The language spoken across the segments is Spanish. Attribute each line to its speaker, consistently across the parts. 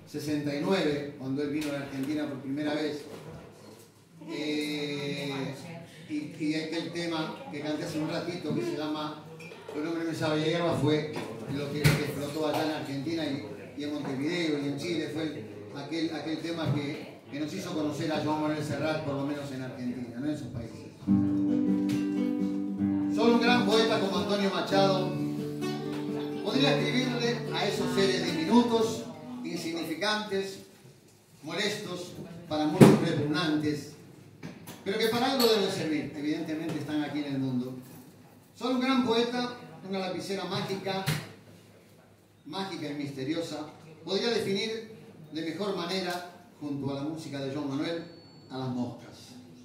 Speaker 1: 69, cuando él vino a la Argentina por primera vez. Y aquel tema que canté hace un ratito que se llama "El hombre me sabe hierba" fue lo que explotó allá en Argentina y en Montevideo y en Chile. Fue aquel tema que nos hizo conocer a Joan Manuel Serrat, por lo menos en Argentina, no en esos países. Solo un gran poeta como Antonio Machado podría escribirle a esos seres diminutos, insignificantes, molestos, para muchos repugnantes, pero que para algo deben servir. Evidentemente están aquí en el mundo. Solo un gran poeta, una lapicera mágica y misteriosa, podría definir de mejor manera, junto a la música de Joan Manuel, a las moscas.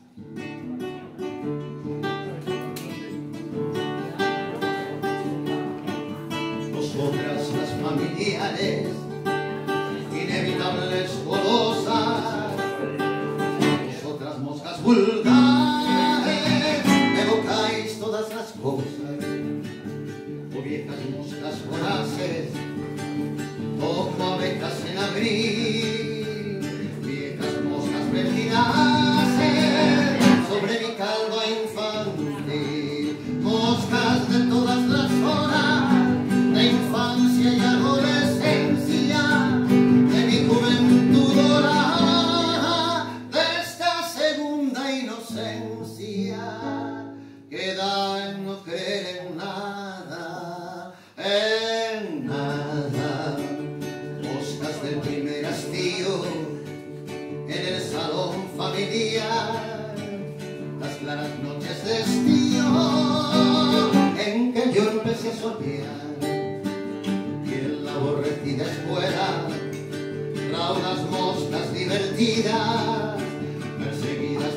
Speaker 1: Vosotras las familiares, inevitables golosas, vosotras moscas vulgares, evocáis todas las cosas, o viejas moscas voraces, como abejas en abril, viejas moscas pertinaces sobre mi calva infantil, moscas de todas las horas de infancia y adolescencia, de mi juventud dorada, de esta segunda inocencia que da en no creer en nada, en nada. Moscas del primer hastío en el salón familiar, las claras noches de estío en que yo empecé a soñar, y en la aborrecida escuela raudas moscas divertidas, perseguidas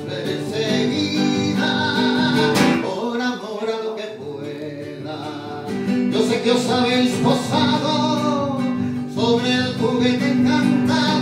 Speaker 1: por amor a lo que vuela. Yo sé que os habéis posado sobre el juguete encantado